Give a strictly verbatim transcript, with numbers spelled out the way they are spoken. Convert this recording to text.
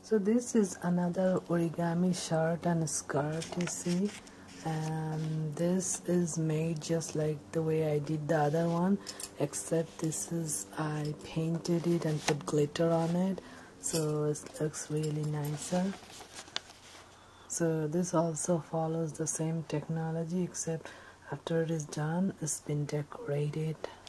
So this is another origami shirt and skirt, you see, and this is made just like the way I did the other one, except this is I painted it and put glitter on it, so it looks really nicer. So this also follows the same technology, except after it is done, it's been decorated.